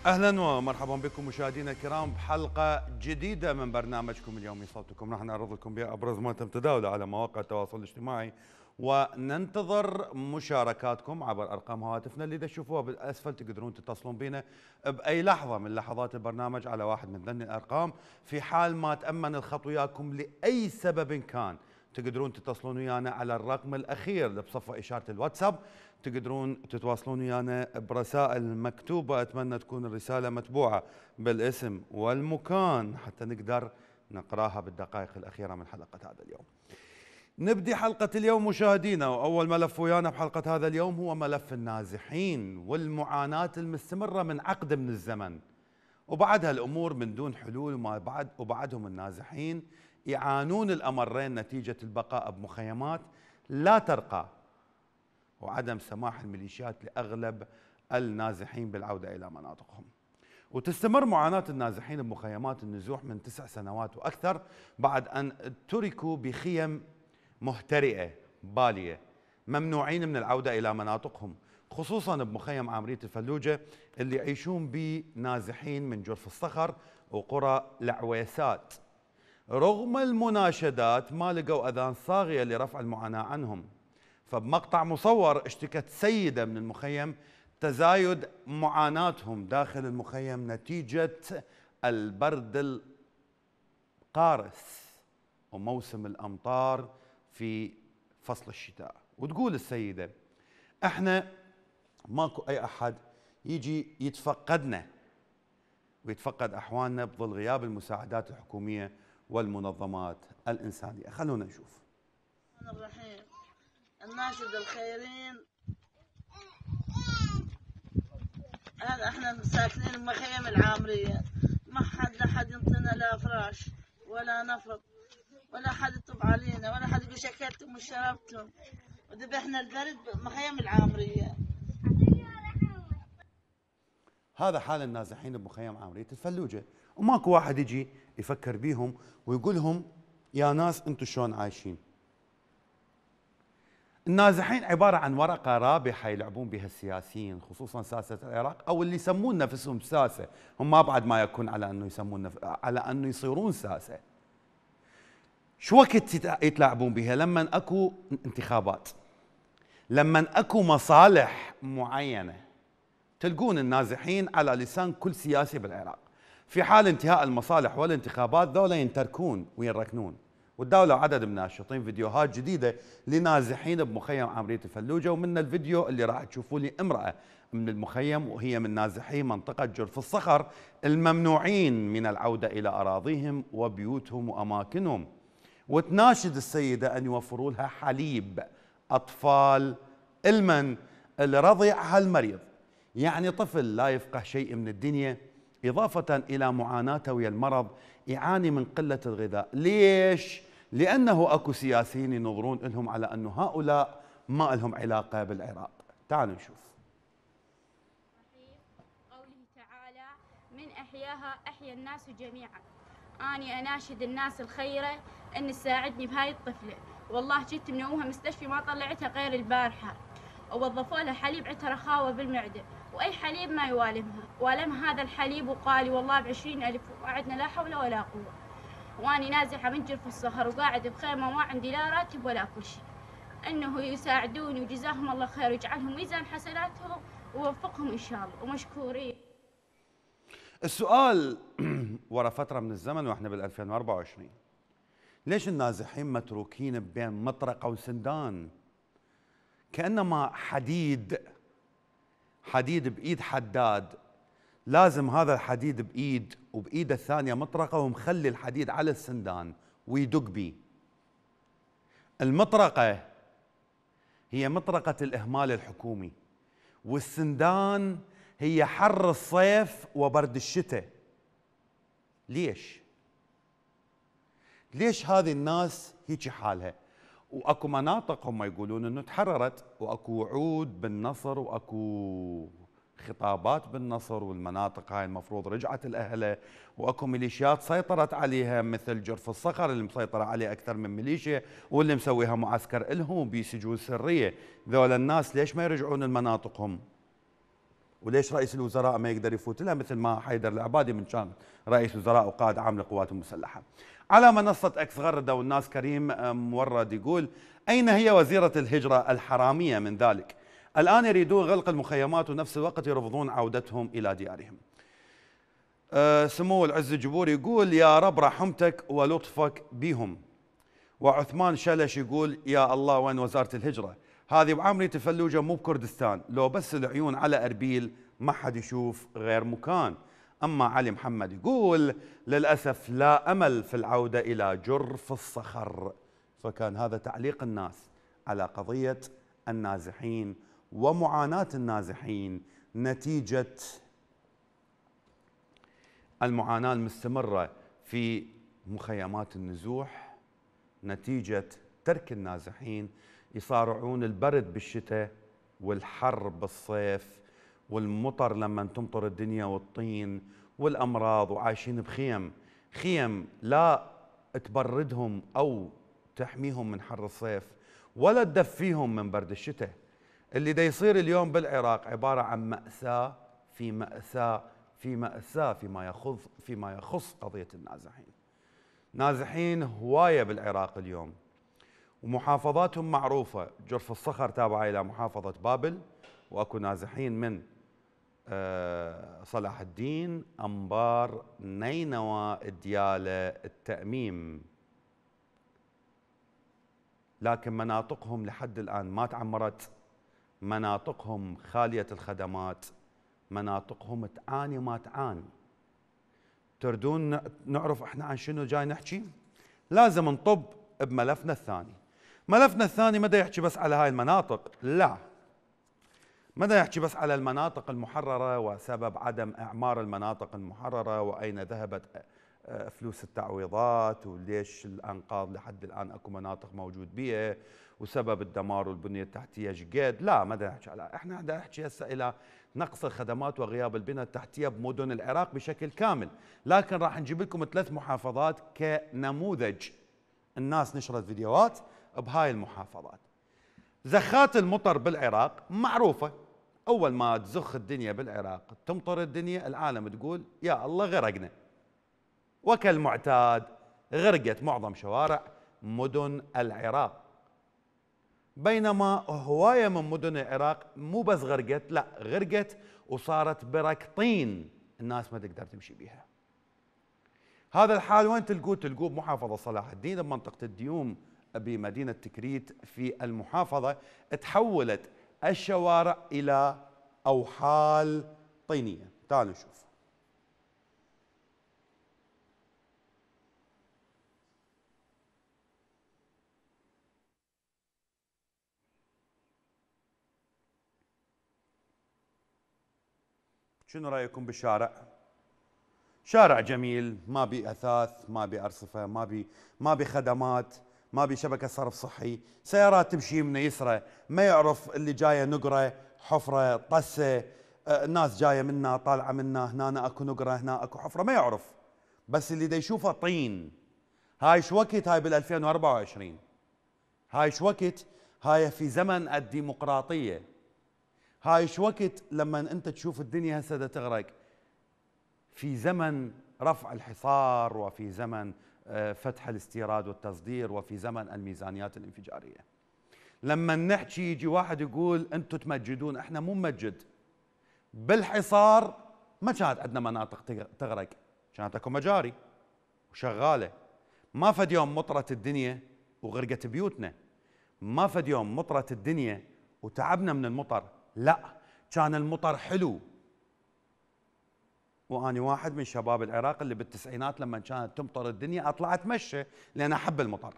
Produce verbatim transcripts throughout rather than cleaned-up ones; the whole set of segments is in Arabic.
اهلا ومرحبا بكم مشاهدينا الكرام بحلقه جديده من برنامجكم اليومي صوتكم. راح نعرض لكم بابرز ما تم تداوله على مواقع التواصل الاجتماعي، وننتظر مشاركاتكم عبر ارقام هواتفنا اللي تشوفوها بالاسفل. تقدرون تتصلون بنا باي لحظه من لحظات البرنامج على واحد من ذني الارقام. في حال ما تامن الخط وياكم لاي سبب كان، تقدرون تتصلون ويانا على الرقم الاخير اللي بصفه اشاره الواتساب. تقدرون تتواصلون ويانا برسائل مكتوبة، أتمنى تكون الرسالة متبوعة بالاسم والمكان حتى نقدر نقراها بالدقائق الأخيرة من حلقة هذا اليوم. نبدي حلقة اليوم مشاهدينا، وأول ملف ويانا بحلقة هذا اليوم هو ملف النازحين والمعاناة المستمرة من عقد من الزمن، وبعدها الأمور من دون حلول، وما بعد وبعدهم النازحين يعانون الأمرين نتيجة البقاء بمخيمات لا ترقى، وعدم سماح الميليشيات لأغلب النازحين بالعودة إلى مناطقهم. وتستمر معاناة النازحين بمخيمات النزوح من تسع سنوات وأكثر بعد أن تركوا بخيم مهترئة بالية، ممنوعين من العودة إلى مناطقهم، خصوصا بمخيم عامرية الفلوجة اللي يعيشون به نازحين من جرف الصخر وقرى العويسات. رغم المناشدات ما لقوا أذان صاغية لرفع المعاناة عنهم. فبمقطع مصور اشتكت سيدة من المخيم تزايد معاناتهم داخل المخيم نتيجة البرد القارس وموسم الأمطار في فصل الشتاء. وتقول السيدة: احنا ماكو أي أحد يجي يتفقدنا ويتفقد أحوالنا بظل غياب المساعدات الحكومية والمنظمات الإنسانية. خلونا نشوف. الرحيم الناشد الخيرين. هذا احنا ساكنين بمخيم العامرية، ما حد لا حد ينطينا لا فراش ولا نفط ولا حد يطب علينا ولا حد يقول شكيتم وشربتم، وذبحنا البرد بمخيم العامرية. هذا حال النازحين بمخيم عامرية الفلوجة، وماكو واحد يجي يفكر بيهم ويقول لهم يا ناس انتم شلون عايشين. النازحين عبارة عن ورقة رابحة يلعبون بها السياسيين، خصوصا ساسة العراق أو اللي يسمون نفسهم ساسة، هم ما بعد ما يكون على أنه يسمون نف... على أنه يصيرون ساسة. شو وقت يتلاعبون بها؟ لما أكو انتخابات، لما أكو مصالح معينة، تلقون النازحين على لسان كل سياسي بالعراق. في حال انتهاء المصالح والانتخابات ذولا ينتركون وينركنون. وتداولوا عدد من الناشطين فيديوهات جديدة لنازحين بمخيم عامرية الفلوجة، ومن الفيديو اللي راح تشوفوا لي امرأة من المخيم وهي من نازحي منطقة جرف الصخر الممنوعين من العودة إلى أراضيهم وبيوتهم وأماكنهم، وتناشد السيدة أن يوفروا لها حليب أطفال المن اللي رضيعها المريض، يعني طفل لا يفقه شيء من الدنيا، إضافة إلى معاناته ويا المرض يعاني من قلة الغذاء. ليش؟ لأنه أكو سياسيين ينظرون لهم على أنه هؤلاء ما لهم علاقة بالعراق. تعالوا نشوف. قوله تعالى: من أحياها أحيا الناس جميعا. أني أناشد الناس الخيرة أن تساعدني بهاي الطفلة، والله جيت منومها مستشفى ما طلعتها غير البارحة، ووظفوا لها حليب عندها رخاوة بالمعدة، وأي حليب ما يوالمها، والمها هذا الحليب وقالي والله بعشرين ألف، وقعدنا لا حول ولا قوة، وأني نازحة من جرف الصخر وقاعد بخيمة وما عندي لا راتب ولا كل شيء. أنه يساعدوني وجزاهم الله خير ويجعلهم ميزان حسناتهم ووفقهم إن شاء الله، ومشكورين. السؤال ورا فترة من الزمن واحنا بال ألفين وأربعة وعشرين، ليش النازحين متروكين بين مطرقة وسندان؟ كأنما حديد حديد بإيد حداد، لازم هذا الحديد بإيد وبإيده الثانية مطرقة ومخلي الحديد على السندان ويدق بيه. المطرقة هي مطرقة الإهمال الحكومي، والسندان هي حر الصيف وبرد الشتاء. ليش؟ ليش هذه الناس هيك حالها؟ واكو مناطق هم يقولون انه تحررت، واكو وعود بالنصر، واكو خطابات بالنصر، والمناطق هاي المفروض رجعت لاهلها، واكو ميليشيات سيطرت عليها مثل جرف الصخر اللي مسيطره عليه اكثر من ميليشيا واللي مسويها معسكر الهم بسجون سريه. ذولا الناس ليش ما يرجعون لمناطقهم؟ وليش رئيس الوزراء ما يقدر يفوت لها مثل ما حيدر العبادي من كان رئيس وزراء وقائد عام للقوات المسلحة. على منصة اكس غردة والناس كريم مورد يقول: أين هي وزيرة الهجرة الحرامية من ذلك؟ الآن يريدون غلق المخيمات ونفس الوقت يرفضون عودتهم إلى ديارهم. أه سمو العز الجبور يقول: يا رب رحمتك ولطفك بهم. وعثمان شلش يقول: يا الله وين وزارة الهجرة؟ هذه بعمري تفلوجة مو بكردستان، لو بس العيون على أربيل ما حد يشوف غير مكان. أما علي محمد يقول: للأسف لا أمل في العودة إلى جرف الصخر. فكان هذا تعليق الناس على قضية النازحين ومعاناة النازحين نتيجة المعاناة المستمرة في مخيمات النزوح، نتيجة ترك النازحين يصارعون البرد بالشتاء والحر بالصيف والمطر لما تمطر الدنيا والطين والأمراض، وعايشين بخيم، خيم لا تبردهم أو تحميهم من حر الصيف ولا تدفيهم من برد الشتاء. اللي دا يصير اليوم بالعراق عبارة عن مأساة في مأساة في مأساة فيما يخص فيما يخص قضية النازحين. نازحين هواية بالعراق اليوم، ومحافظاتهم معروفة. جرف الصخر تابعة إلى محافظة بابل، وأكو نازحين من صلاح الدين، أنبار، نينوى، ديالى، التأميم، لكن مناطقهم لحد الآن ما تعمرت، مناطقهم خالية الخدمات، مناطقهم تعاني ما تعاني. تردون نعرف احنا عن شنو جاي نحكي؟ لازم نطب بملفنا الثاني. ملفنا الثاني ما دا يحكي بس على هاي المناطق، لا، ما دا يحكي بس على المناطق المحررة وسبب عدم إعمار المناطق المحررة وأين ذهبت فلوس التعويضات وليش الأنقاض لحد الآن أكو مناطق موجود بيها وسبب الدمار والبنية التحتية شقد. لا، ما دا يحكي على، احنا دا يحكي هسه إلى نقص الخدمات وغياب البنية التحتية بمدن العراق بشكل كامل. لكن راح نجيب لكم ثلاث محافظات كنموذج، الناس نشرت فيديوهات بهاي المحافظات. زخات المطر بالعراق معروفة، أول ما تزخ الدنيا بالعراق تمطر الدنيا العالم تقول يا الله غرقنا، وكالمعتاد غرقت معظم شوارع مدن العراق. بينما هواية من مدن العراق مو بس غرقت، لا، غرقت وصارت بركطين الناس ما تقدر تمشي بيها. هذا الحال وين تلقوه؟ تلقوه بمحافظة صلاح الدين بمنطقة الديوم بمدينة تكريت في المحافظة. تحولت الشوارع إلى أوحال طينية. تعالوا نشوف. شنو رأيكم بالشارع؟ شارع جميل، ما بي أثاث، ما بي أرصفة، ما بي ما بي خدمات، ما بي شبكة صرف صحي، سيارات تمشي من يسرى، ما يعرف اللي جاية نقرة، حفرة، طسة، الناس جاية منا طالعة منا، هنا أكو نقرة، هنا أكو حفرة، ما يعرف. بس اللي دا يشوفه طين. هاي شو وقت؟ هاي بال ألفين وأربعة وعشرين. هاي شو وقت؟ هاي في زمن الديمقراطية. هاي شو وقت لما انت تشوف الدنيا هسه دا تغرق؟ في زمن رفع الحصار، وفي زمن فتح الاستيراد والتصدير، وفي زمن الميزانيات الانفجارية. لما نحكي يجي واحد يقول انتم تمجدون، احنا مو نمجد. بالحصار ما كانت عندنا مناطق تغرق، كانت اكو مجاري وشغالة. ما فد يوم مطرت الدنيا وغرقت بيوتنا، ما فد يوم مطرت الدنيا وتعبنا من المطر، لا، كان المطر حلو. وأنا واحد من شباب العراق اللي بالتسعينات لما كانت تمطر الدنيا أطلع أتمشى لأن أحب المطر.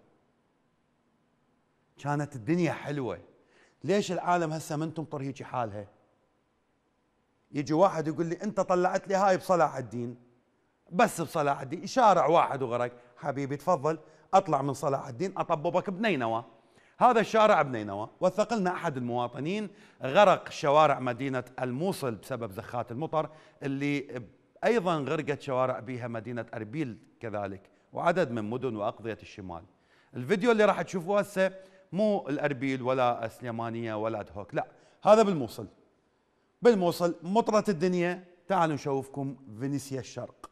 كانت الدنيا حلوة. ليش العالم هسه من تمطر هيجي حالها؟ يجي واحد يقول لي أنت طلعت لي هاي بصلاح الدين، بس بصلاح الدين شارع واحد وغرق. حبيبي تفضل أطلع من صلاح الدين أطببك بنينوى. هذا الشارع بنينوى، وثق لنا أحد المواطنين غرق شوارع مدينة الموصل بسبب زخات المطر، اللي أيضا غرقت شوارع بها مدينة أربيل كذلك، وعدد من مدن وأقضية الشمال. الفيديو اللي راح تشوفوه هسه مو الأربيل ولا السليمانية ولا دهوك، لا، هذا بالموصل. بالموصل مطرة الدنيا. تعالوا نشوفكم فينيسيا الشرق.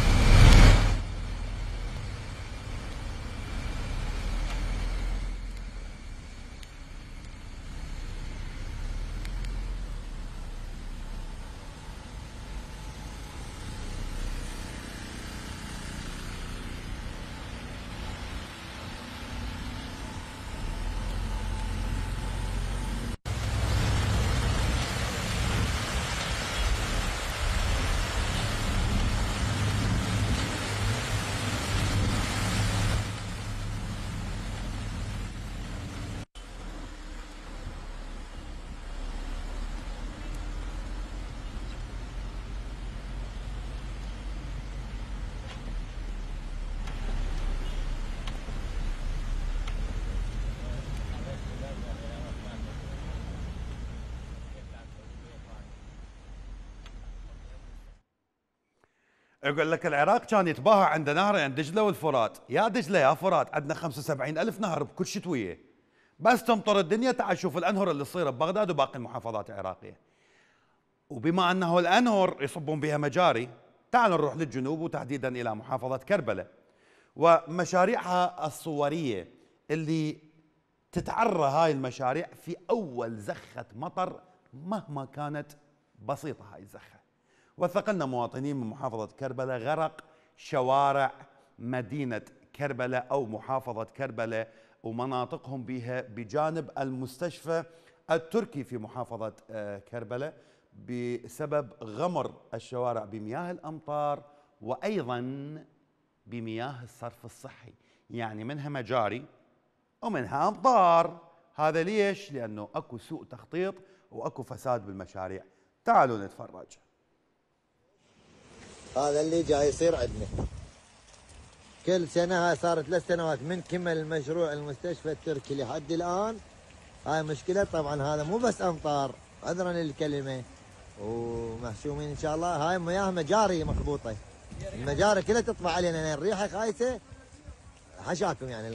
يقول لك العراق كان يتباهى عند نهرين دجله والفرات. يا دجله يا فرات، عندنا خمسة وسبعين ألف نهر بكل شتويه، بس تمطر الدنيا. تعال شوف الانهر اللي تصير ببغداد وباقي المحافظات العراقيه. وبما انه الانهر يصبون بها مجاري، تعال نروح للجنوب وتحديدا الى محافظه كربلاء ومشاريعها الصوريه اللي تتعرى هاي المشاريع في اول زخه مطر مهما كانت بسيطه هاي الزخه. وثقلنا مواطنين من محافظة كربلاء غرق شوارع مدينة كربلاء أو محافظة كربلاء ومناطقهم بها بجانب المستشفى التركي في محافظة كربلاء بسبب غمر الشوارع بمياه الأمطار وأيضا بمياه الصرف الصحي، يعني منها مجاري ومنها أمطار. هذا ليش؟ لأنه أكو سوء تخطيط وأكو فساد بالمشاريع. تعالوا نتفرج. هذا اللي جاي يصير عندنا كل سنة. هاي صارت ثلاث سنوات من كمل مشروع المستشفى التركي لحد الآن. هاي مشكلة طبعا. هذا مو بس أمطار، عذرا للكلمة، ومحشومين إن شاء الله. هاي مياه مجاري مخبوطة، المجاري كلها تطفى علينا، الريحة خايسة حشاكم يعني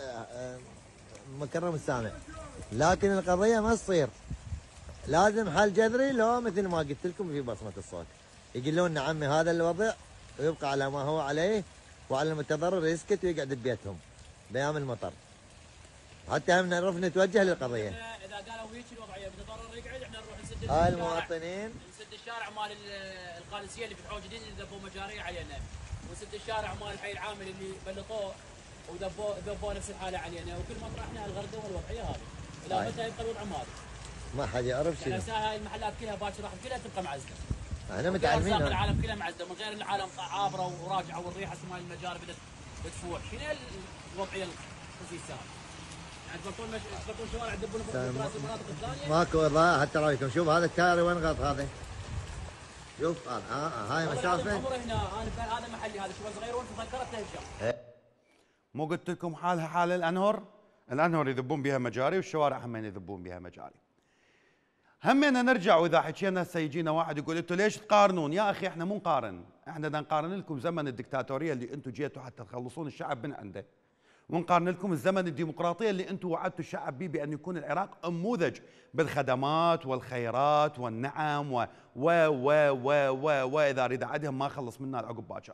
مكرم السامع. لكن القضية ما تصير، لازم حل جذري. لو مثل ما قلت لكم في بصمة الصوت يقولون لنا عمي هذا الوضع ويبقى على ما هو عليه، وعلى المتضرر يسكت ويقعد ببيتهم بأيام المطر. حتى هم نعرف نتوجه للقضية. اذا قالوا هيك الوضعيه المتضرر يقعد، احنا نروح نسد هاي المواطنين نسد الشارع مال القادسيه اللي فتحوه جديد اللي ذبوا مجاري علينا، ونسد الشارع مال الحي العامل اللي بلطوه وذبوه ذبوه نفس الحاله علينا، وكل ما طرحنا الغردة والوضعيه هذه. الى متى يبقى الوضع هذا؟ ما حد يعرف شنو. يعني هاي المحلات كلها باكر راح كلها تبقى معزله. احنا متعلمين. العالم كله معزه، من غير العالم عابره وراجعه والريحه مال المجاري بدات تفوح. شنو الوضعيه الخسيسه هذه؟ يعني تبطلون مش... تبطلون شوارع تدبون في المناطق الثانيه؟ ماكو اضاءه حتى رايكم. شوف هذا التاير وين غلط هذا. شوف ها آه آه هاي مسافه. هنا انا هذا محلي، هذا شوي صغير وانت فكرت تهجر. مو قلت لكم حالها حال الانهر؟ الانهر يذبون بها مجاري والشوارع همين يذبون بها مجاري. همينا نرجع. واذا حكينا هسه يجينا واحد يقول انتم ليش تقارنون؟ يا اخي احنا مو نقارن، احنا بدنا نقارن لكم زمن الدكتاتوريه اللي انتم جيتوا حتى تخلصون الشعب من عنده، ونقارن لكم الزمن الديمقراطيه اللي انتم وعدتوا الشعب به بان يكون العراق نموذج بالخدمات والخيرات والنعم و و و و و واذا اريد اعدهم ما خلص منا العقب باكر.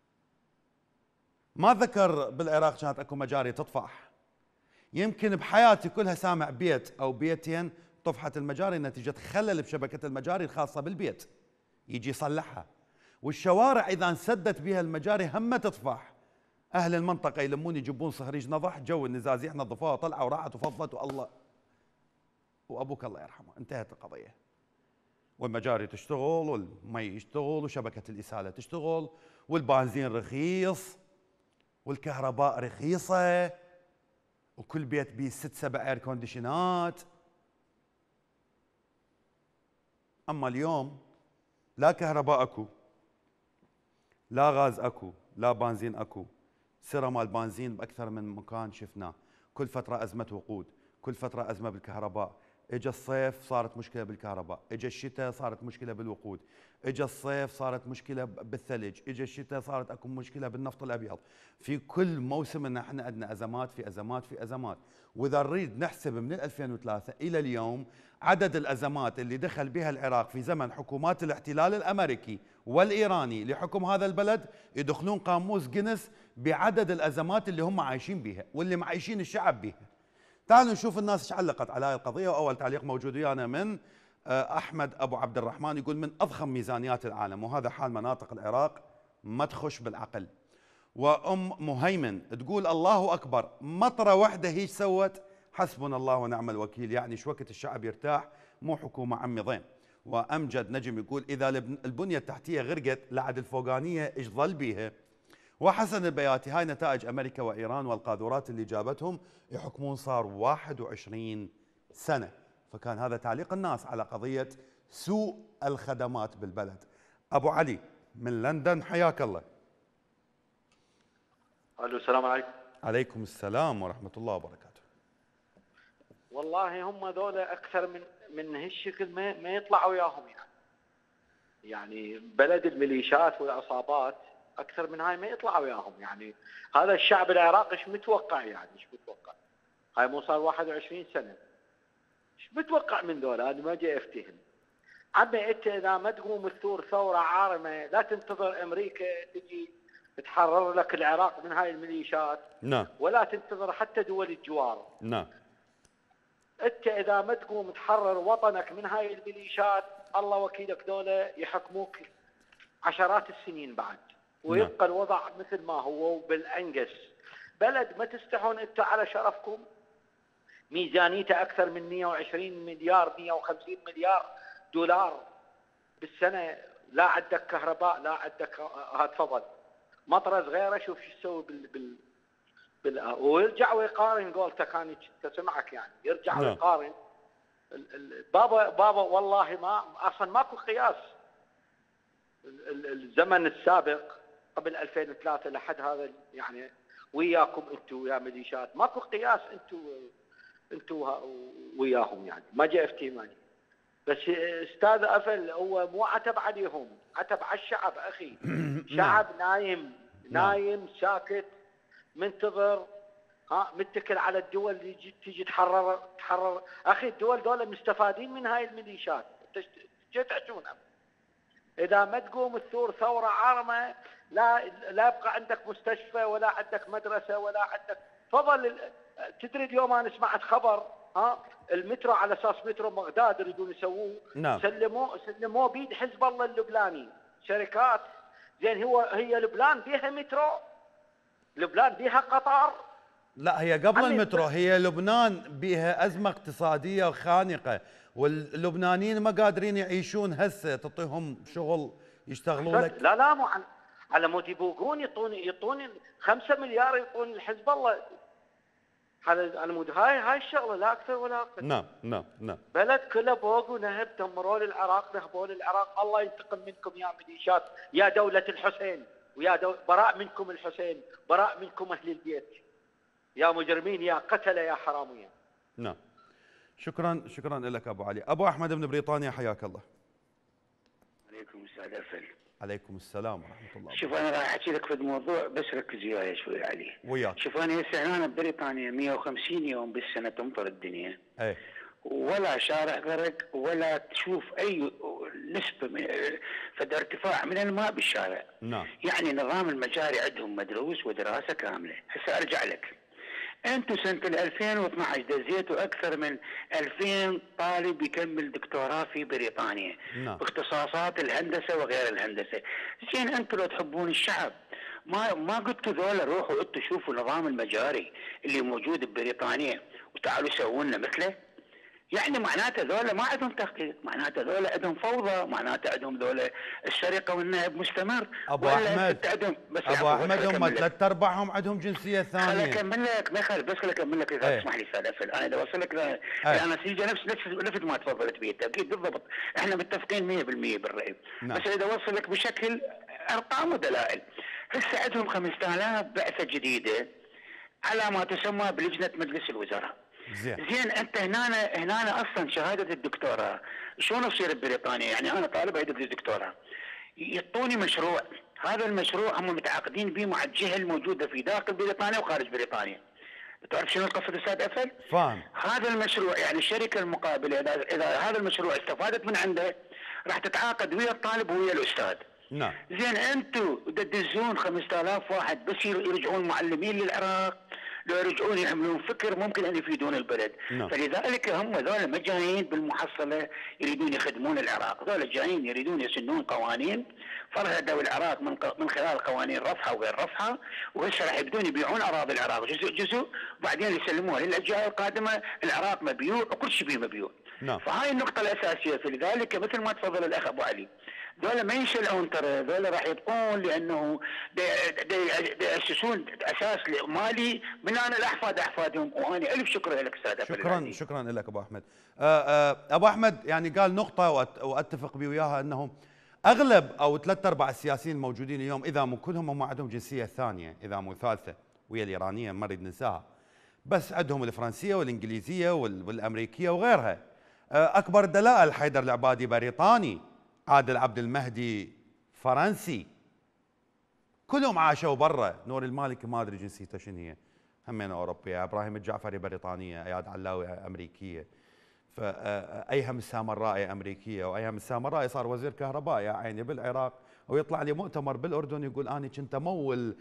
ما ذكر بالعراق كانت اكو مجاري تطفح. يمكن بحياتي كلها سامع بيت او بيتين طفحت المجاري نتيجة خلل بشبكة المجاري الخاصة بالبيت، يجي يصلحها. والشوارع إذا انسدت بها المجاري هم تطفح. أهل المنطقة يلمون يجيبون صهريج نضح، جو النزازيح نظفوها طلعوا وراحت وفضت والله وأبوك الله يرحمه، انتهت القضية. والمجاري تشتغل والمي يشتغل وشبكة الإسالة تشتغل والبنزين رخيص والكهرباء رخيصة وكل بيت بيه ست سبع اير كونديشنات. أما اليوم لا كهرباء أكو، لا غاز أكو، لا بنزين أكو. سرة مال بنزين بأكثر من مكان شفناه، كل فترة أزمة وقود، كل فترة أزمة بالكهرباء، اجى الصيف صارت مشكله بالكهرباء، اجى الشتاء صارت مشكله بالوقود، اجى الصيف صارت مشكله بالثلج، اجى الشتاء صارت اكو مشكله بالنفط الابيض. في كل موسم ان احنا عندنا ازمات في ازمات في ازمات، واذا نريد نحسب من ألفين وثلاثة الى اليوم عدد الازمات اللي دخل بها العراق في زمن حكومات الاحتلال الامريكي والايراني لحكم هذا البلد، يدخلون قاموس جينيس بعدد الازمات اللي هم عايشين بها واللي معيشين الشعب بها. تعالوا نشوف الناس ايش علقت على هذه القضيه، واول تعليق موجود ويانا من احمد ابو عبد الرحمن، يقول من اضخم ميزانيات العالم وهذا حال مناطق العراق ما تخش بالعقل. وام مهيمن تقول الله اكبر، مطره واحده هيش سوت، حسبنا الله ونعم الوكيل، يعني شو وقت الشعب يرتاح مو حكومه عمي. وامجد نجم يقول اذا البنيه التحتيه غرقت لعد الفوقانيه ايش ظل بيها. وحسن البياتي هاي نتائج امريكا وايران والقاذورات اللي جابتهم يحكمون صار واحد وعشرين سنه. فكان هذا تعليق الناس على قضيه سوء الخدمات بالبلد. ابو علي من لندن حياك الله. الو السلام عليكم. عليكم السلام ورحمه الله وبركاته. والله هم ذولا اكثر من من هالشكل ما ما يطلعوا وياهم يعني. يعني بلد الميليشيات والعصابات اكثر من هاي ما يطلعوا وياهم يعني. هذا الشعب العراقي ايش متوقع يعني؟ ايش متوقع؟ هاي مو صار واحد وعشرين سنه. ايش متوقع من ذولا؟ انا ما جاي افتهم. عمي انت اذا ما تقوم الثور ثوره عارمه لا تنتظر امريكا تجي تحرر لك العراق من هاي الميليشيات. نعم. ولا تنتظر حتى دول الجوار. نعم. انت اذا ما تقوم تحرر وطنك من هاي الميليشيات الله وكيلك ذولا يحكموك عشرات السنين بعد ويبقى نعم. الوضع مثل ما هو وبالانقص. بلد ما تستحون انتم على شرفكم، ميزانيته اكثر من مئة وعشرين مليار مئة وخمسين مليار دولار بالسنه، لا عندك كهرباء لا عندك هذا تفضل مطره صغيره شوف شو تسوي بال, بال... بال... ويرجع ويقارن قولته كان تسمعك يعني يرجع نعم. ويقارن ال... ال... بابا بابا والله ما اصلا ماكو قياس. ال... الزمن السابق قبل ألفين وثلاثة لحد هذا يعني وياكم انتم يا ميليشيات ماكو قياس انتم انتم وياهم يعني. ما جاء افتيماني بس استاذ افل هو مو عتب عليهم، عتب على الشعب اخي. شعب نايم نايم ساكت منتظر، ها متكل على الدول اللي تيجي تحرر تحرر اخي. الدول دول مستفادين من هاي الميليشيات. انت ايش تحجون؟ اذا ما تقوم الثور ثوره عارمه لا لا يبقى عندك مستشفى ولا عندك مدرسه ولا عندك فضل. تدري اليوم انا سمعت خبر ها المترو على اساس مترو بغداد يريدون يسووه نعم. سلموه سلموه بيد حزب الله اللبناني شركات. زين هو هي لبنان بيها مترو؟ لبنان بيها قطار؟ لا هي قبل المترو هي لبنان بيها ازمه اقتصاديه خانقه واللبنانيين ما قادرين يعيشون هسه تعطيهم شغل يشتغلوا لك. لا لا مو على مود يبوقون يعطوني يعطوني خمسة مليار يعطوني الحزب الله. هذا انا مود هاي هاي الشغله لا اكثر ولا اقل. نعم نعم نعم. بلد كله بوق ونهب دمروا لي العراق نهبوا لي العراق. الله ينتقم منكم يا ميليشيات يا دوله الحسين ويا دولة براء منكم الحسين براء منكم اهل البيت يا مجرمين يا قتله يا حراميه. نعم. شكرا شكرا لك ابو علي. ابو احمد من بريطانيا حياك الله. عليكم السلام افل. عليكم السلام ورحمه الله. شوف انا راح احكي لك في الموضوع بس ركز وياي شوي عليه. وياك. شوف انا هسه هنا ببريطانيا مئة وخمسين يوم بالسنه تمطر الدنيا. ايه. ولا شارع غرق ولا تشوف اي نسبه من فد ارتفاع من الماء بالشارع. نعم. يعني نظام المجاري عندهم مدروس ودراسه كامله. هسه ارجع لك. انتم سنه ألفين واثنعش دزيتوا اكثر من ألفين طالب يكمل دكتوراه في بريطانيا. نعم. باختصاصات الهندسه وغير الهندسه. زين انتم لو تحبون الشعب ما ما قلتوا ذولا روحوا انتم شوفوا نظام المجاري اللي موجود ببريطانيا وتعالوا سووا لنا مثله. يعني معناته ذولا ما عندهم تحقيق، معناته ذولا عندهم فوضى، معناته عندهم ذولا السرقه والنهب مستمر. ابو احمد عندهم بس ابو احمد هم ثلاث ارباعهم عندهم جنسيه ثانيه. خليني اكمل لك ما خل بس خليني اكمل لك اذا تسمح لي استاذ افل. انا اذا اوصل لك انا سيجي نفس نفس نفس ما تفضلت به التاكيد بالضبط. احنا متفقين مئة بالمئة بالراي. نعم. بس اذا اوصل لك بشكل ارقام ودلائل. هسه عندهم خمسة آلاف بعثه جديده على ما تسمى بلجنه مجلس الوزراء. زين زين انت هنا هنا اصلا شهاده الدكتوراه شلون تصير ببريطانيا؟ يعني انا طالب ادرس الدكتوراه، يعطوني مشروع، هذا المشروع هم متعاقدين به مع الجهه الموجوده في داخل بريطانيا وخارج بريطانيا. تعرف شنو القصه استاذ افل؟ فاهم. هذا المشروع يعني الشركه المقابله اذا اذا هذا المشروع استفادت من عنده راح تتعاقد ويا الطالب ويا الاستاذ. نعم. زين انتم تدزون خمسة آلاف واحد بس يرجعون معلمين للعراق، لو يرجعون يعملون فكر ممكن ان يفيدون البلد. نعم. فلذلك هم ذولا ما جايين بالمحصله يريدون يخدمون العراق، ذولا جايين يريدون يسنون قوانين فرهدوا العراق من من خلال قوانين رفحه وغير رفحه، وهسه راح يبدون يبيعون اراضي العراق جزء جزء وبعدين يسلموها للاجيال القادمه. العراق مبيوع وكل شيء فيه مبيوع. نعم. فهاي النقطه الاساسيه. فلذلك مثل ما تفضل الاخ ابو علي، ذولا ما ينشلون، ترى ذولا راح يبقون لانه ياسسون اساس مالي من انا لاحفاد احفادهم. وانا الف شكر لك استاذ. شكرا شكرا لك ابو احمد. ابو احمد يعني قال نقطه واتفق بي وياها، انه اغلب او ثلاث ارباع السياسيين الموجودين اليوم اذا مو كلهم هم عندهم جنسيه ثانيه، اذا مو ثالثه، وهي الايرانيه ما نريد ننساها، بس عندهم الفرنسيه والانجليزيه والامريكيه وغيرها. اكبر الدلائل حيدر العبادي بريطاني، عادل عبد المهدي فرنسي، كلهم عاشوا برا. نور المالكي ما ادري جنسيته شنو هي، همين اوروبيه. ابراهيم الجعفري بريطانيه، اياد علاوي امريكيه، فايهم السامرائي امريكيه، وايهم السامرائي صار وزير كهرباء يا عيني بالعراق، ويطلع لي مؤتمر بالاردن يقول اني كنت امول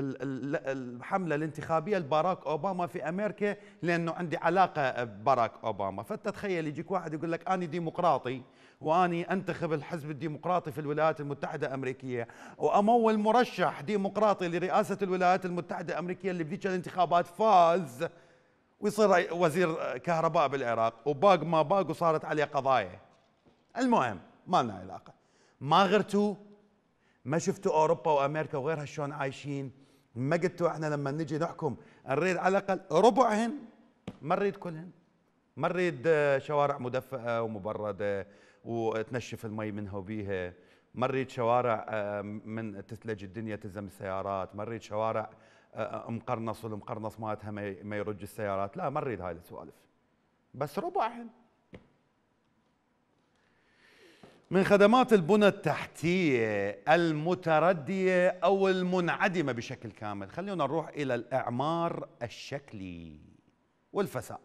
الحمله الانتخابيه لباراك اوباما في امريكا لانه عندي علاقه بباراك اوباما. فانت تخيل يجيك واحد يقول لك اني ديمقراطي واني انتخب الحزب الديمقراطي في الولايات المتحده الامريكيه، وامول مرشح ديمقراطي لرئاسه الولايات المتحده الامريكيه اللي بذيك الانتخابات فاز، ويصير وزير كهرباء بالعراق، وباق ما باق وصارت عليه قضايا. المهم ما لنا علاقه. ما غرتوا؟ ما شفتوا اوروبا وامريكا وغيرها شلون عايشين؟ ما قلتوا احنا لما نجي نحكم نريد على الاقل ربعهن، ما نريد كلهن، ما نريد شوارع مدفئه ومبرده وتنشف المي منها وبيها، ما نريد شوارع من تثلج الدنيا تلزم السيارات، ما نريد شوارع مقرنص والمقرنص مالتها ما يرج السيارات، لا ما نريد هاي السوالف، بس ربعهن. من خدمات البنى التحتية المتردية أو المنعدمة بشكل كامل، خلينا نروح إلى الإعمار الشكلي والفساد.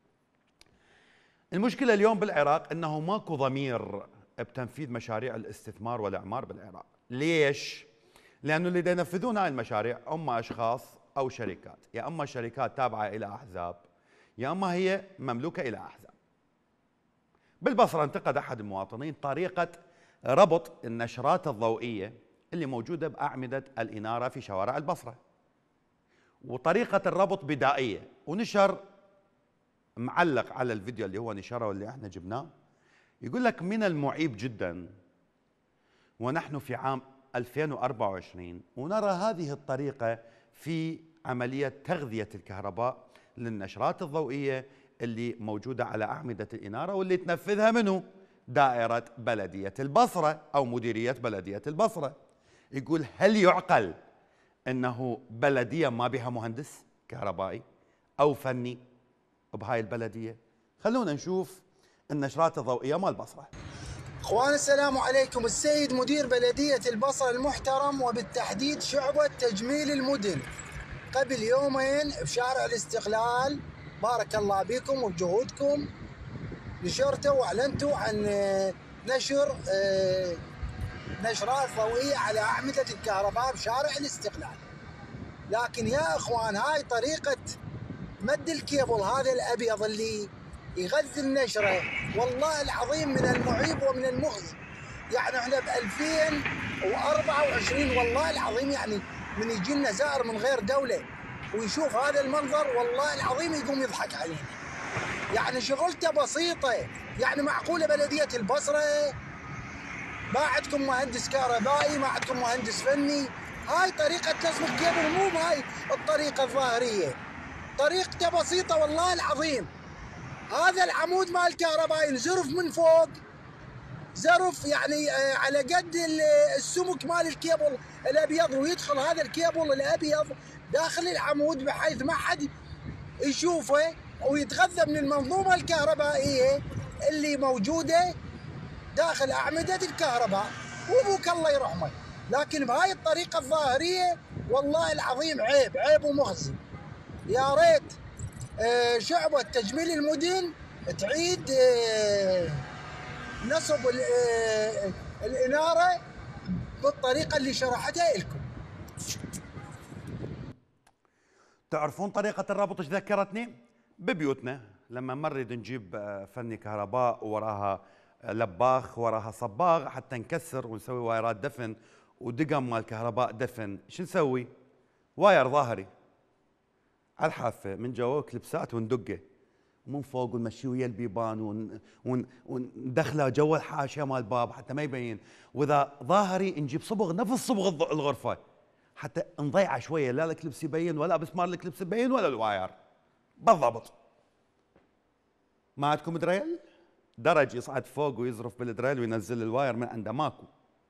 المشكلة اليوم بالعراق أنه ماكو ضمير بتنفيذ مشاريع الاستثمار والإعمار بالعراق. ليش؟ لأنه اللي ينفذون هاي المشاريع هم أشخاص أو شركات، يا أما شركات تابعة إلى أحزاب يا أما هي مملوكة إلى أحزاب. بالبصرة انتقد أحد المواطنين طريقة ربط النشرات الضوئية اللي موجودة بأعمدة الإنارة في شوارع البصرة، وطريقة الربط بدائية، ونشر معلق على الفيديو اللي هو نشره واللي احنا جبناه، يقول لك من المعيب جدا ونحن في عام ألفين وأربعة وعشرين ونرى هذه الطريقة في عملية تغذية الكهرباء للنشرات الضوئية اللي موجودة على أعمدة الإنارة واللي تنفذها منه دائرة بلدية البصرة أو مديرية بلدية البصرة. يقول هل يعقل أنه بلدية ما بها مهندس كهربائي أو فني بهاي البلدية؟ خلونا نشوف النشرات الضوئية مال البصرة. اخوان السلام عليكم. السيد مدير بلدية البصرة المحترم وبالتحديد شعبة تجميل المدن قبل يومين بشارع الاستقلال، بارك الله بكم وبجهودكم، نشرتوا واعلنتوا عن نشر نشرات ضوئية على أعمدة الكهرباء بشارع الاستقلال. لكن يا اخوان هاي طريقة مد الكيبل هذا الأبيض اللي يغذي النشرة والله العظيم من المعيب ومن المؤذي. يعني احنا ب ألفين وأربعة وعشرين والله العظيم يعني من يجي لنا زائر من غير دولة ويشوف هذا المنظر والله العظيم يقوم يضحك علينا. يعني شغلته بسيطة، يعني معقولة بلدية البصرة ما عندكم مهندس كهربائي، ما عندكم مهندس فني؟ هاي طريقة نصب الكيبل مو بهاي الطريقة الظاهرية، طريقته بسيطة والله العظيم. هذا العمود مال الكهرباء ينزرف من فوق زرف يعني على قد السمك مال الكيبل الابيض، ويدخل هذا الكيبل الابيض داخل العمود بحيث ما حد يشوفه ويتغذى من المنظومة الكهربائية اللي موجودة داخل أعمدة الكهرباء، وأبوك الله يرحمه. لكن بهاي الطريقة الظاهرية والله العظيم عيب عيب ومخزي. يا ريت آه شعبة تجميل المدن تعيد آه نصب آه الإنارة بالطريقة اللي شرحتها لكم. تعرفون طريقة الربط ايش ذكرتني؟ ببيوتنا لما نريد نجيب فني كهرباء وراها لباخ وراها صباغ حتى نكسر ونسوي وايرات دفن ودقم مال كهرباء دفن، شو نسوي؟ واير ظاهري على الحافة من جوا كلبسات وندقه ومن فوق ونمشيه ويا البيبان ون ون وندخله جوا الحاشيه مال الباب حتى ما يبين، واذا ظاهري نجيب صبغ نفس صبغ الغرفه حتى نضيعه شويه، لا الكلبس يبين ولا بسمار الكلبس يبين ولا الواير بالضبط. ما عندكم دريل؟ درج يصعد فوق ويزرف بالدريل وينزل الواير من عنده ماكو.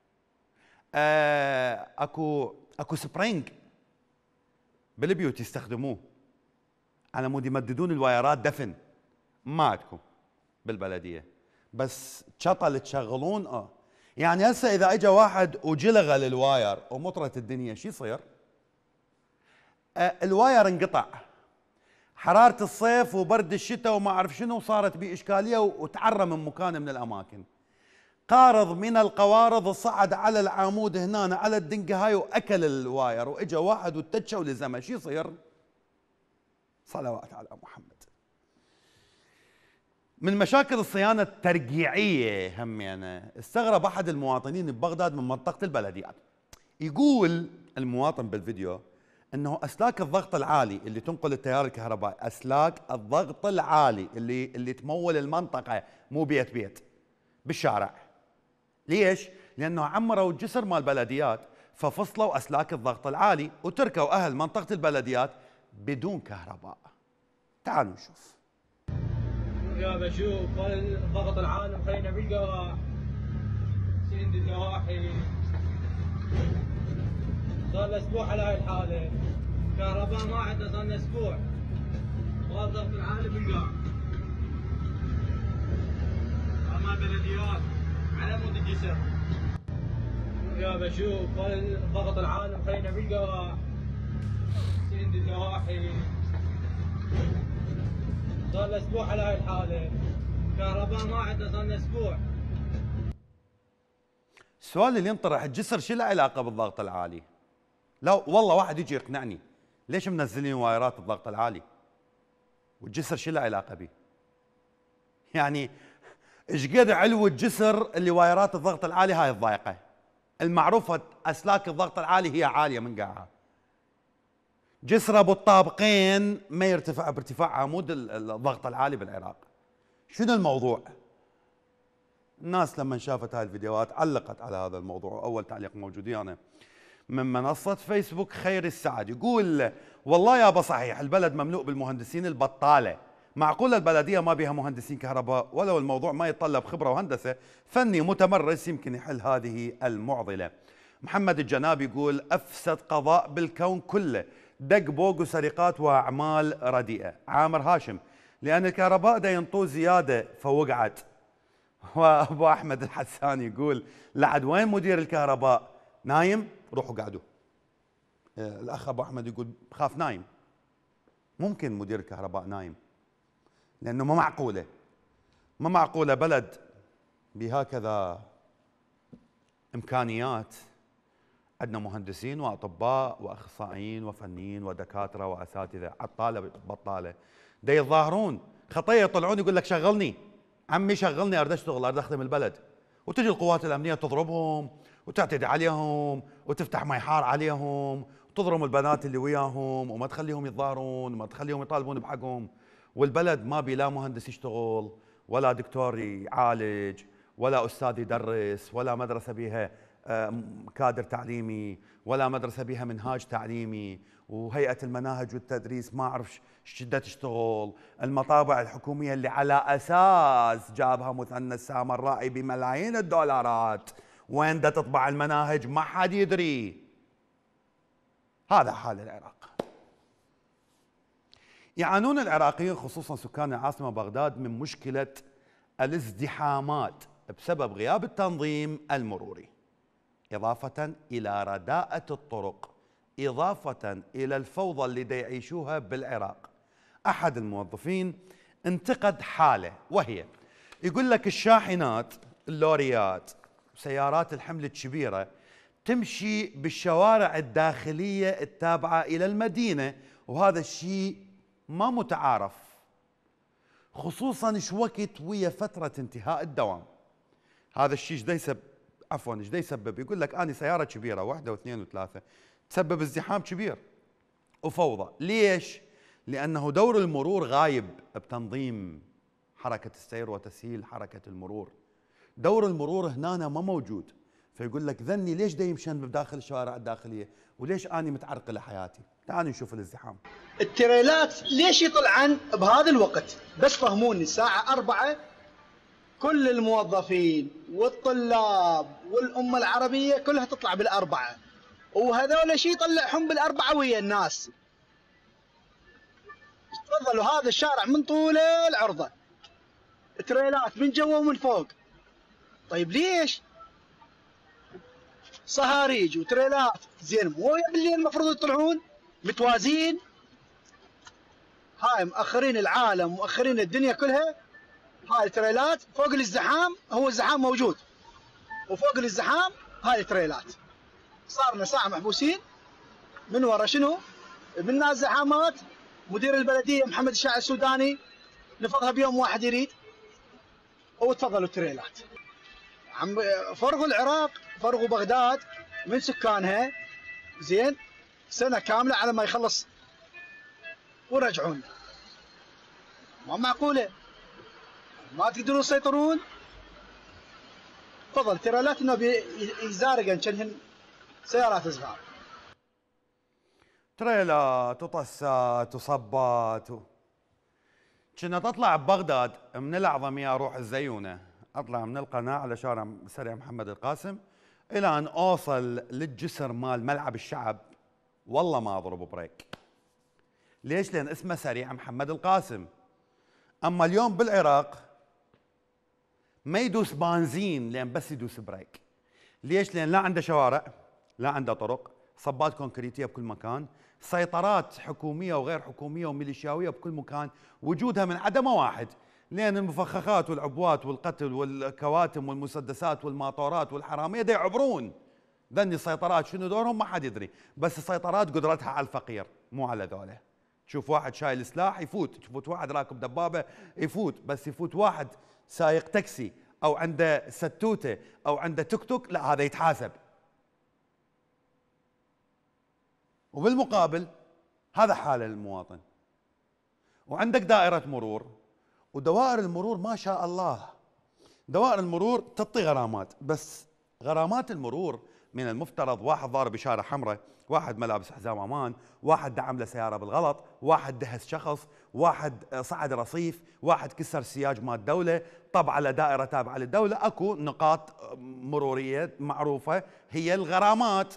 آه اكو اكو سبرينج بالبيوت يستخدموه على مود يمددون الوايرات دفن، ما عندكم بالبلديه، بس شطل تشغلون اه. يعني هسه اذا اجى واحد وجلغ للواير ومطرت الدنيا شو يصير؟ آه الواير انقطع، حراره الصيف وبرد الشتاء وما اعرف شنو صارت به اشكاليه وتعرى من مكان من الاماكن. قارض من القوارض صعد على العمود هنا على الدنقه هاي واكل الواير، واجى واحد وتتشه ولزمه، شو يصير؟ صلوات على محمد. من مشاكل الصيانه الترقيعيه همينه، استغرب احد المواطنين ببغداد من منطقه البلديات. يقول المواطن بالفيديو انه اسلاك الضغط العالي اللي تنقل التيار الكهربائي، اسلاك الضغط العالي اللي اللي تمول المنطقه مو بيت بيت بالشارع. ليش؟ لانه عمروا الجسر مال البلديات ففصلوا اسلاك الضغط العالي وتركوا اهل منطقه البلديات بدون كهرباء. تعالوا نشوف. يا بشوف الضغط العالي مخلينا بالقراع، سند النواحي صار له اسبوع على هاي الحاله، كهرباء ما عندنا صار لنا اسبوع، والضغط العالي بالقاع. امام بلديات على مود الجسر. يا بشوف الضغط العالي مخلينا بالقراع، سند النواحي صار له اسبوع على هاي الحاله، كهرباء ما عندنا صار لنا اسبوع. السؤال اللي ينطرح، الجسر شو له علاقه بالضغط العالي؟ لا والله واحد يجي يقنعني ليش منزلين وايرات الضغط العالي؟ والجسر شو له علاقه به؟ يعني ايش قد علو الجسر اللي وايرات الضغط العالي هاي الضايقه؟ المعروفه اسلاك الضغط العالي هي عاليه من قاعها. جسر ابو الطابقين ما يرتفع بارتفاع عمود الضغط العالي بالعراق. شنو الموضوع؟ الناس لما شافت هاي الفيديوهات علقت على هذا الموضوع. اول تعليق موجود يعني من منصه فيسبوك خير السعد، يقول والله يابا صحيح البلد مملوء بالمهندسين البطاله، معقوله البلديه ما بها مهندسين كهرباء؟ ولو الموضوع ما يتطلب خبره وهندسه، فني متمرس يمكن يحل هذه المعضله. محمد الجناب يقول افسد قضاء بالكون كله، دق بوق وسرقات واعمال رديئه. عامر هاشم لان الكهرباء دا ينطوه زياده فوقعت. وابو احمد الحساني يقول لعد وين مدير الكهرباء؟ نايم؟ روحوا قعدوا. الاخ ابو احمد يقول خاف نايم. ممكن مدير الكهرباء نايم لانه ما معقوله ما معقوله بلد بهكذا امكانيات عندنا مهندسين واطباء واخصائيين وفنيين ودكاتره واساتذه عطاله بطاله دا يتظاهرون خطيه يطلعون يقول لك شغلني عمي شغلني اريد اشتغل اريد اخدم البلد، وتجي القوات الامنيه تضربهم وتعتدي عليهم وتفتح ميحار عليهم وتضرم البنات اللي وياهم وما تخليهم يتظاهرون وما تخليهم يطالبون بحقهم، والبلد ما بي لا مهندس يشتغل ولا دكتور يعالج ولا استاذ يدرس ولا مدرسه بيها كادر تعليمي ولا مدرسه بيها منهاج تعليمي، وهيئه المناهج والتدريس ما اعرف شده تشتغل، المطابع الحكوميه اللي على اساس جابها مثنى السامرائي بملايين الدولارات وين دا تطبع المناهج ما حد يدري. هذا حال العراق. يعانون العراقيين خصوصا سكان العاصمة بغداد من مشكلة الازدحامات بسبب غياب التنظيم المروري، إضافة إلى رداءة الطرق، إضافة إلى الفوضى اللي دا يعيشوها بالعراق. أحد الموظفين انتقد حالة، وهي يقول لك الشاحنات، اللوريات، سيارات الحمل الكبيرة تمشي بالشوارع الداخلية التابعة إلى المدينة، وهذا الشيء ما متعارف، خصوصا ايش وقت ويا فترة انتهاء الدوام. هذا الشيء ايش دا يسبب؟ عفوا ايش دا يسبب؟ يقول لك أنا سيارة كبيرة واحدة واثنين وثلاثة تسبب ازدحام كبير وفوضى. ليش؟ لأنه دور المرور غايب بتنظيم حركة السير وتسهيل حركة المرور. دور المرور هنا ما موجود، فيقول لك ذني ليش دا يمشن بداخل الشوارع الداخلية وليش أني متعرقل حياتي؟ تعالوا نشوف الازدحام. التريلات ليش يطلعن بهذا الوقت؟ بس فهموني، الساعة أربعة كل الموظفين والطلاب والأمة العربية كلها تطلع بالأربعة، وهذول شي يطلعهم بالأربعة ويا الناس. تفضلوا، هذا الشارع من طوله العرضة تريلات من جوا ومن فوق. طيب ليش؟ صهاريج وتريلات زين، مو بالليل المفروض يطلعون متوازين؟ هاي مأخرين العالم، مؤخرين الدنيا كلها. هاي التريلات فوق الازدحام، هو الزحام موجود وفوق الازدحام هاي التريلات. صارنا ساعة محبوسين من ورا شنو؟ من الزحامات. مدير البلدية محمد الشاعر السوداني نفضها بيوم واحد يريد، وتفضلوا التريلات. عم فرغوا العراق، فرغوا بغداد من سكانها زين سنة كاملة على ما يخلص ورجعون. ما معقولة، ما تقدرون تسيطرون. تفضل تريلات انه يزارقن كأنهن سيارات صغار. تريلات وطسات وصبات و... كنا تطلع ببغداد من الأعظمية أروح الزيونة، أطلع من القناة على شارع سريع محمد القاسم إلى أن أوصل للجسر مال ملعب الشعب، والله ما أضرب بريك. ليش؟ لأن اسمه سريع محمد القاسم. أما اليوم بالعراق ما يدوس بنزين لأن بس يدوس بريك. ليش؟ لأن لا عنده شوارع، لا عنده طرق، صبات كونكريتية بكل مكان، سيطرات حكومية وغير حكومية وميليشياوية بكل مكان، وجودها من عدمه واحد، لأن المفخخات والعبوات والقتل والكواتم والمسدسات والماطورات والحرامية دا يعبرون. ذني السيطرات شنو دورهم ما حد يدري، بس السيطرات قدرتها على الفقير مو على ذوله. تشوف واحد شايل سلاح يفوت، تشوف واحد راكب دبابة يفوت، بس يفوت واحد سايق تاكسي أو عنده ستوتة أو عنده توك توك، لا هذا يتحاسب. وبالمقابل هذا حال المواطن. وعندك دائرة مرور، ودوائر المرور ما شاء الله دوائر المرور تعطي غرامات، بس غرامات المرور من المفترض واحد ضارب إشارة حمراء، واحد ما لابس حزام أمان، واحد دعم له سيارة بالغلط، واحد دهس شخص، واحد صعد رصيف، واحد كسر سياج مال الدولة، طب على دائرة تابعة للدولة أكو نقاط مرورية معروفة هي الغرامات.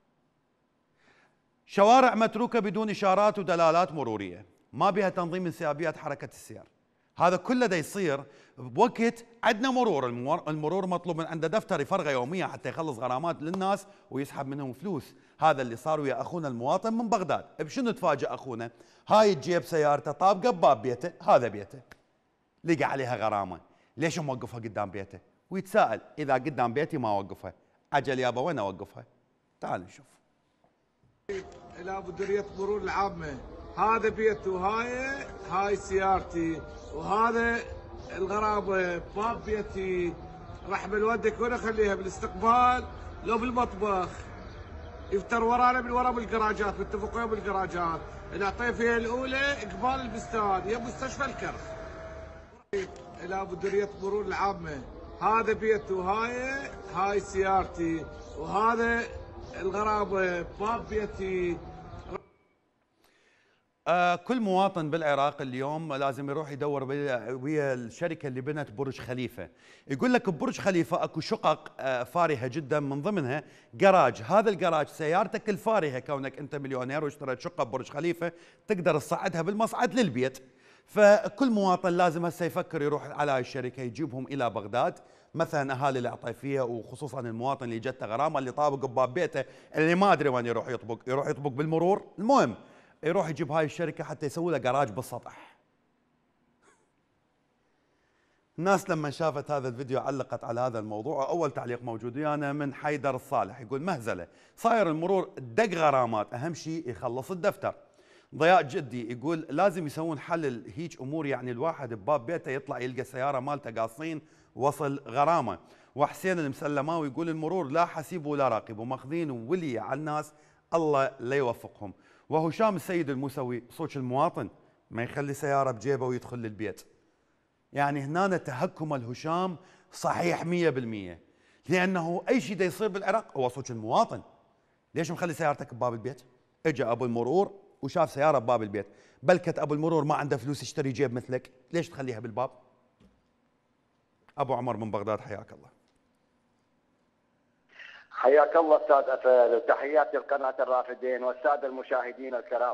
شوارع متروكة بدون إشارات ودلالات مرورية، ما بها تنظيم انسيابيات حركة السير. هذا كله دا يصير بوقت عندنا مرور، المرور مطلوب من عنده دفتر يفرغه يوميا حتى يخلص غرامات للناس ويسحب منهم فلوس. هذا اللي صار ويا أخونا المواطن من بغداد. بشنو تفاجأ أخونا؟ هاي تجيب سيارته طابقة بباب بيته، هذا بيته لقى عليها غرامة، ليش موقفها قدام بيته؟ ويتساءل إذا قدام بيتي ما أوقفها، عجل يابا وين أوقفها؟ تعال نشوف. إلى مديرية مرور العامة، هذا بيته، وهاي هاي سيارتي، وهذا الغرامة باب بيتي. راح بالودك وين اخليها؟ بالاستقبال لو بالمطبخ؟ يفتر ورانا من ورا بالجراجات، متفق ويا بالجراجات. نعطيه فيها الاولى قبال البستان يا مستشفى الكرخ. الى مديرية مرور العامة، هذا بيته، وهاي هاي سيارتي، وهذا الغرامة باب بيتي. آه كل مواطن بالعراق اليوم لازم يروح يدور ويا الشركه اللي بنت برج خليفه. يقول لك ببرج خليفه اكو شقق آه فارهه جدا، من ضمنها جراج. هذا الجراج سيارتك الفارهه، كونك انت مليونير واشتريت شقه ببرج خليفه تقدر تصعدها بالمصعد للبيت. فكل مواطن لازم هسه يفكر يروح على هاي الشركه يجيبهم الى بغداد، مثلا اهالي العطيفيه، وخصوصا المواطن اللي جته غرامه اللي طابق بباب بيته اللي ما ادري وين يروح يطبق، يروح يطبق بالمرور، المهم يروح يجيب هاي الشركه حتى يسوي له جراج بالسطح. الناس لما شافت هذا الفيديو علقت على هذا الموضوع. اول تعليق موجود ويانا من حيدر الصالح يقول مهزله، صاير المرور دق غرامات، اهم شيء يخلص الدفتر. ضياء جدي يقول لازم يسوون حل هيج امور، يعني الواحد بباب بيته يطلع يلقى السياره مالته قاصين وصل غرامه. وحسين المسلماوي يقول المرور لا حسيب ولا راقب وماخذين ولي على الناس، الله لا يوفقهم. وهشام السيد الموسوي صوت المواطن ما يخلي سياره بجيبه ويدخل للبيت. يعني هنا تهكم الهشام صحيح مية بالمية، لانه اي شيء دا يصير بالعراق هو صوت المواطن. ليش مخلي سيارتك بباب البيت؟ اجى ابو المرور وشاف سياره بباب البيت، بلكت ابو المرور ما عنده فلوس يشتري جيب مثلك، ليش تخليها بالباب؟ ابو عمر من بغداد حياك الله. حياك الله استاذ افل، وتحياتي لقناه الرافدين والساده المشاهدين الكرام.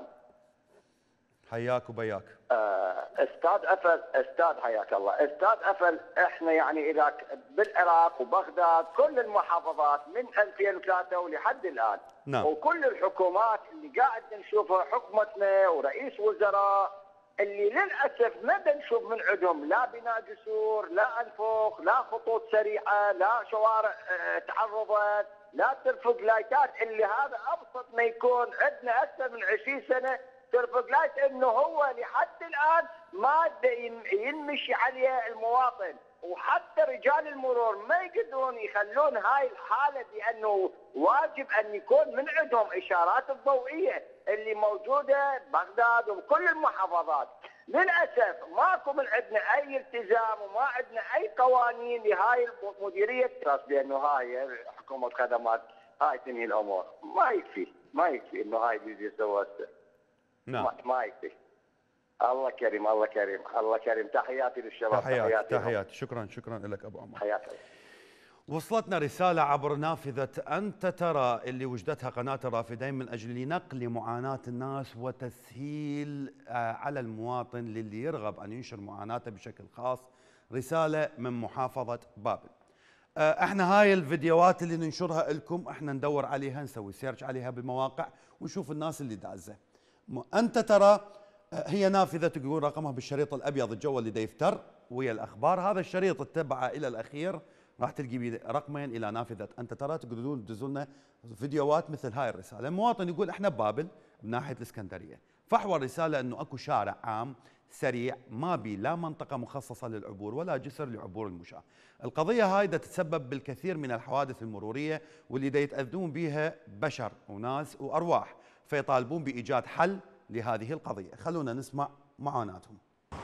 حياك وبياك. آه استاذ افل، استاذ حياك الله، استاذ افل، احنا يعني اذا بالعراق وبغداد كل المحافظات من ألفين وثلاثة ولحد الان، نعم. وكل الحكومات اللي قاعد نشوفها حكومتنا ورئيس وزراء اللي للاسف ما بنشوف من عندهم لا بناء جسور، لا انفق، لا خطوط سريعه، لا شوارع تعرضت، لا ترفق لايتات، اللي هذا ابسط ما يكون. عندنا اكثر من عشرين سنه ترفق لايت، انه هو لحد الان ما ينمشي عليه المواطن، وحتى رجال المرور ما يقدرون يخلون هاي الحاله، بانه واجب ان يكون من عندهم اشارات الضوئيه اللي موجوده ببغداد وبكل المحافظات. للاسف ماكو من عندنا اي التزام وما عندنا اي قوانين لهاي المديريه، بانه هاي حكومه خدمات هاي تنهي الامور. ما يكفي ما يكفي انه هاي اللي يسوى نعم ما يكفي. الله كريم الله كريم الله كريم. تحياتي للشباب. تحياتي تحياتي. شكرا شكرا لك ابو عمر. حياتي. وصلتنا رسالة عبر نافذة أنت ترى اللي وجدتها قناة الرافدين من أجل نقل معاناة الناس وتسهيل على المواطن للي يرغب أن ينشر معاناته بشكل خاص. رسالة من محافظة بابل. احنا هاي الفيديوهات اللي ننشرها لكم احنا ندور عليها، نسوي سيرش عليها بالمواقع ونشوف الناس اللي دازه. أنت ترى هي نافذة تقول رقمها بالشريط الأبيض الجو اللي دا يفتر ويا الأخبار. هذا الشريط اتبعه إلى الأخير راح تلقي رقمين الى نافذه انت ترى، تقدرون تدزوا لنا فيديوهات مثل هاي الرساله. المواطن يقول احنا ببابل بناحيه الاسكندريه، فحوى الرساله انه اكو شارع عام سريع ما بي لا منطقه مخصصه للعبور ولا جسر لعبور المشاة. القضيه هاي دا تتسبب بالكثير من الحوادث المروريه واللي دا يتاذون بها بشر وناس وارواح، فيطالبون بايجاد حل لهذه القضيه. خلونا نسمع معاناتهم.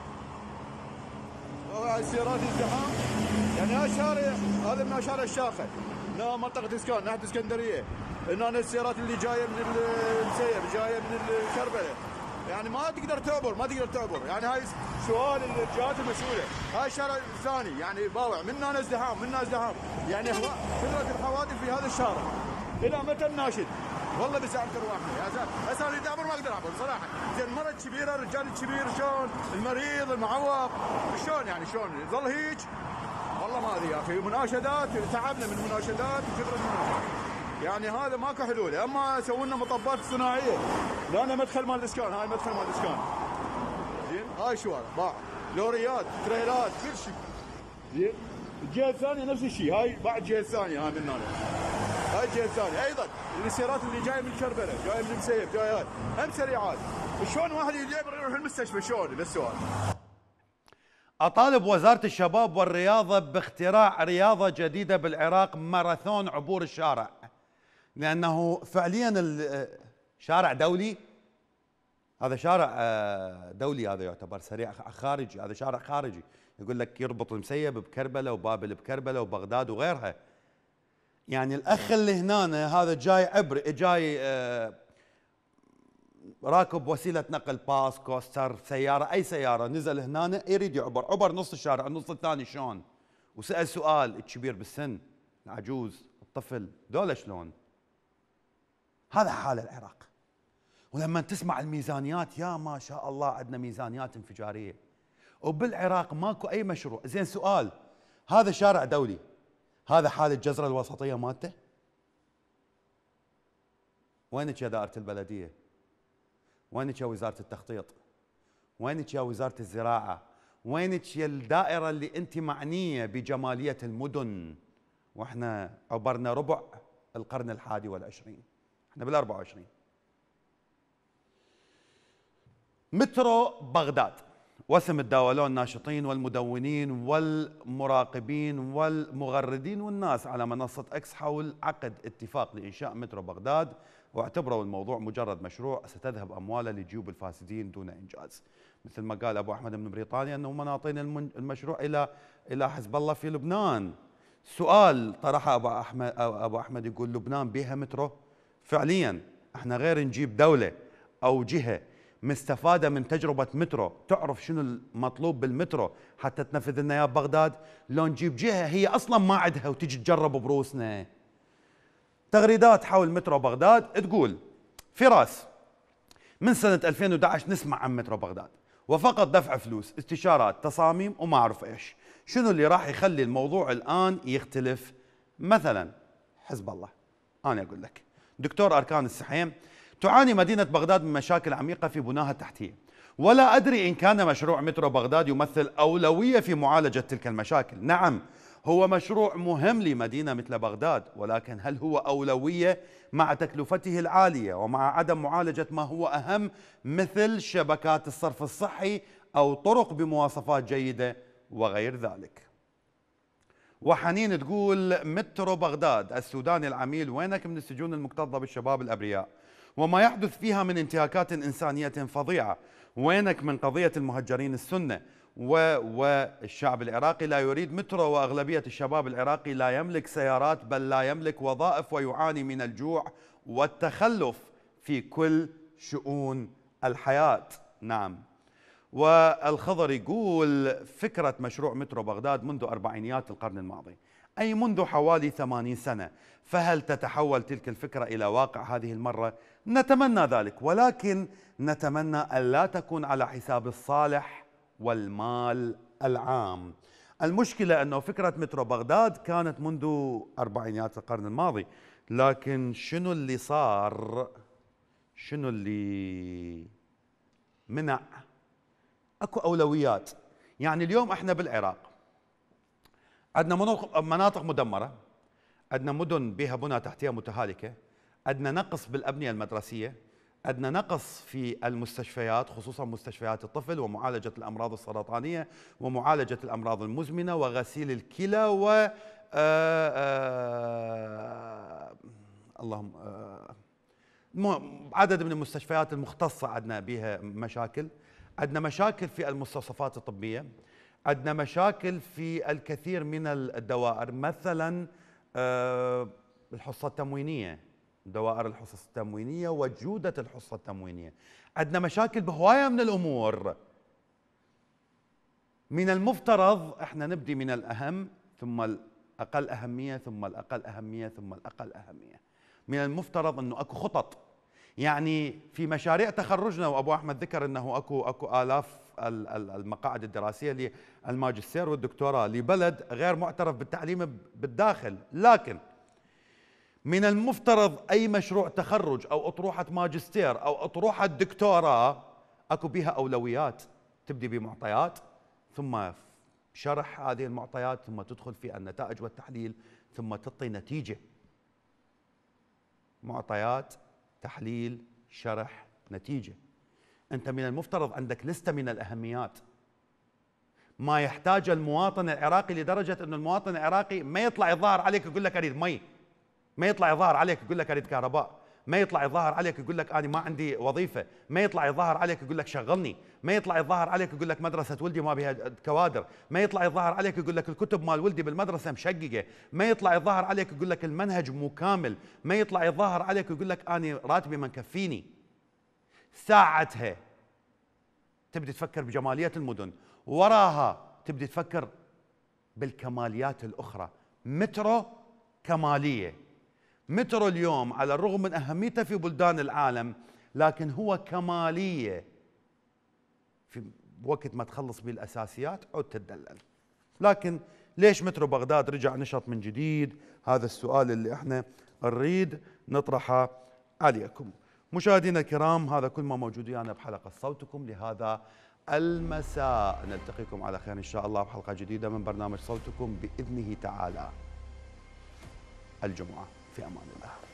السيارات ازدحام، يعني هذا الشارع هذا من شارع الشاخه، هنا منطقه اسكان ناحيه اسكندريه، هنا السيارات اللي جايه من المسيب جايه من الكربله، يعني ما تقدر تعبر ما تقدر تعبر، يعني هاي سؤال الجهات المسؤوله. هاي الشارع الثاني يعني باوع، من هنا ازدحام من هنا ازدحام، يعني كثره الحوادث في هذا الشارع. الى متى الناشد؟ والله بزعل ارواحنا يا زلمه، هسه انا اعبر ما اقدر اعبر صراحه. زين المرأة الكبيره الرجال الكبير شلون؟ المريض المعوق شلون يعني شلون يظل هيك؟ والله ما ادري يا اخي. مناشدات تعبنا من مناشدات وكثره مناشدات. يعني هذا ماكو حلول، اما سووا لنا مطبات صناعيه. لان مدخل مال الاسكان، هاي مدخل مال الاسكان. زين هاي شوارع باع لوريات تريلات كل شيء. زين الجهه الثانيه نفس الشيء، هاي بعد الجهه الثانيه هاي من هنا. هاي الجهه الثانيه ايضا السيارات اللي جايه من كربلاء جايه من المسيب جايه هاي هم سريعات. شلون واحد يقدر يروح المستشفى شلون؟ هذا السؤال. أطالب وزارة الشباب والرياضة باختراع رياضة جديدة بالعراق، ماراثون عبور الشارع، لأنه فعليا الشارع دولي. هذا شارع دولي، هذا يعتبر سريع خارجي، هذا شارع خارجي. يقول لك يربط المسيب بكربلاء وبابل بكربلاء وبغداد وغيرها. يعني الأخ اللي هنا هذا جاي عبر جاي راكب وسيله نقل، باص، كوستر، سياره، اي سياره، نزل هنا يريد يعبر، عبر نص الشارع، النص الثاني شلون؟ وسال سؤال الكبير بالسن، العجوز، الطفل، دول شلون؟ هذا حال العراق. ولما تسمع الميزانيات، يا ما شاء الله عندنا ميزانيات انفجاريه، وبالعراق ماكو اي مشروع. زين سؤال، هذا شارع دولي، هذا حال الجزره الوسطيه مالته؟ وينك يا دائره البلديه؟ وينك يا وزاره التخطيط؟ وينك يا وزاره الزراعه؟ وينك يا الدائره اللي انت معنيه بجماليه المدن؟ واحنا عبرنا ربع القرن الحادي والعشرين، احنا بالاربعه وعشرين. مترو بغداد، وسم تداولون الناشطين والمدونين والمراقبين والمغردين والناس على منصة اكس حول عقد اتفاق لإنشاء مترو بغداد، واعتبروا الموضوع مجرد مشروع ستذهب أمواله لجيوب الفاسدين دون إنجاز. مثل ما قال أبو أحمد من بريطانيا أنه مناطين المشروع إلى إلى حزب الله في لبنان. سؤال طرحه أبو أحمد أبو أحمد يقول لبنان بها مترو؟ فعليا احنا غير نجيب دولة أو جهة مستفادة من تجربة مترو تعرف شنو المطلوب بالمترو حتى تنفذ لنا اياه ببغداد، لو نجيب جهة هي أصلا ما عندها وتجي تجرب بروسنا. تغريدات حول مترو بغداد تقول: فراس، من سنة ألفين وأحد عشر نسمع عن مترو بغداد، وفقط دفع فلوس، استشارات، تصاميم وما أعرف إيش. شنو اللي راح يخلي الموضوع الآن يختلف؟ مثلا حزب الله. أنا أقول لك دكتور أركان السحيم: تعاني مدينة بغداد من مشاكل عميقة في بناها التحتية، ولا أدري إن كان مشروع مترو بغداد يمثل أولوية في معالجة تلك المشاكل. نعم، هو مشروع مهم لمدينة مثل بغداد، ولكن هل هو أولوية مع تكلفته العالية ومع عدم معالجة ما هو أهم مثل شبكات الصرف الصحي أو طرق بمواصفات جيدة وغير ذلك؟ وحنين تقول: مترو بغداد السوداني العميل، وينك من السجون المكتظة بالشباب الأبرياء وما يحدث فيها من انتهاكات إنسانية فظيعة؟ وينك من قضية المهجرين السنة؟ والشعب العراقي لا يريد مترو، وأغلبية الشباب العراقي لا يملك سيارات بل لا يملك وظائف، ويعاني من الجوع والتخلف في كل شؤون الحياة. نعم. والخضر يقول: فكرة مشروع مترو بغداد منذ أربعينيات القرن الماضي، أي منذ حوالي ثمانين سنة، فهل تتحول تلك الفكرة إلى واقع هذه المرة؟ نتمنى ذلك، ولكن نتمنى أن لا تكون على حساب الصالح والمال العام. المشكلة أنه فكرة مترو بغداد كانت منذ أربعينيات القرن الماضي، لكن شنو اللي صار؟ شنو اللي منع؟ اكو اولويات. يعني اليوم احنا بالعراق عندنا مناطق مدمره، عندنا مدن بها بنى تحتيه متهالكه، عندنا نقص بالابنيه المدرسيه، عندنا نقص في المستشفيات خصوصا مستشفيات الطفل ومعالجه الامراض السرطانيه ومعالجه الامراض المزمنه وغسيل الكلى و آآ آآ اللهم آآ عدد من المستشفيات المختصه عندنا بها مشاكل. عندنا مشاكل في المستوصفات الطبية، عندنا مشاكل في الكثير من الدوائر، مثلا الحصة التموينية، دوائر الحصص التموينية وجودة الحصة التموينية. عندنا مشاكل بهواية من الأمور. من المفترض احنا نبدي من الأهم ثم الأقل أهمية ثم الأقل أهمية ثم الأقل أهمية. من المفترض أنه أكو خطط. يعني في مشاريع تخرجنا، وابو احمد ذكر انه اكو اكو الاف المقاعد الدراسيه للماجستير والدكتوراه لبلد غير معترف بالتعليم بالداخل، لكن من المفترض اي مشروع تخرج او اطروحه ماجستير او اطروحه دكتوراه اكو بها اولويات، تبدي بمعطيات ثم شرح هذه المعطيات ثم تدخل في النتائج والتحليل ثم تعطي نتيجه. معطيات، تحليل، شرح، نتيجة. أنت من المفترض عندك لستة من الأهميات ما يحتاج المواطن العراقي، لدرجة أن المواطن العراقي ما يطلع يظاهر عليك يقول لك أريد مي، ما يطلع يظاهر عليك يقول لك أريد كهرباء، ما يطلع يظاهر عليك يقول لك أنا ما عندي وظيفة، ما يطلع يظاهر عليك يقول لك شغلني، ما يطلع يظاهر عليك يقول لك مدرسة ولدي ما بها كوادر، ما يطلع يظاهر عليك يقول لك الكتب مال ولدي بالمدرسة مشققة، ما يطلع يظاهر عليك يقول لك المنهج مو كامل، ما يطلع يظاهر عليك يقول لك أنا راتبي ما مكفيني. ساعتها تبدي تفكر بجمالية المدن، وراها تبدي تفكر بالكماليات الأخرى. مترو كمالية. مترو اليوم على الرغم من أهميته في بلدان العالم لكن هو كمالية، في وقت ما تخلص بالأساسيات عود تدلل. لكن ليش مترو بغداد رجع نشط من جديد؟ هذا السؤال اللي احنا نريد نطرحه عليكم. مشاهدينا الكرام، هذا كل ما موجود ويانا بحلقة صوتكم لهذا المساء. نلتقيكم على خير إن شاء الله بحلقة جديدة من برنامج صوتكم بإذنه تعالى الجمعة. في أمان الله.